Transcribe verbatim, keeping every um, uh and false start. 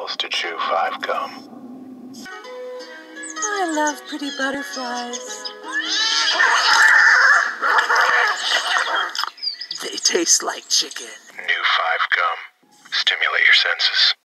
else to chew five gum. I love pretty butterflies. They taste like chicken. New five gum. Stimulate your senses.